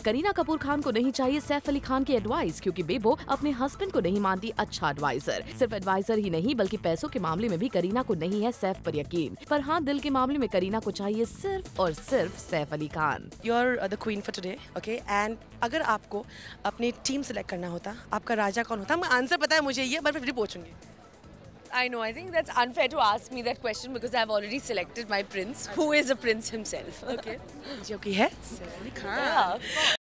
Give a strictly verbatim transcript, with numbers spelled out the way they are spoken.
करीना कपूर खान को नहीं चाहिए सैफ अली खान की एडवाइस, क्योंकि बेबो अपने हस्बैंड को नहीं मानती अच्छा एडवाइजर। सिर्फ एडवाइजर ही नहीं बल्कि पैसों के मामले में भी करीना को नहीं है सैफ पर यकीन। पर हाँ, दिल के मामले में करीना को चाहिए सिर्फ और सिर्फ Saif Ali Khan. You're the queen for today, okay? And अगर आपको अपनी टीम सेलेक्ट करना होता, आपका राजा कौन होता? आंसर पता है मुझे ये, पर फिर पूछूंगी। I know. I think that's unfair to ask me that question because I've already selected my prince, who is a prince himself. Okay. जो कि है Yeah.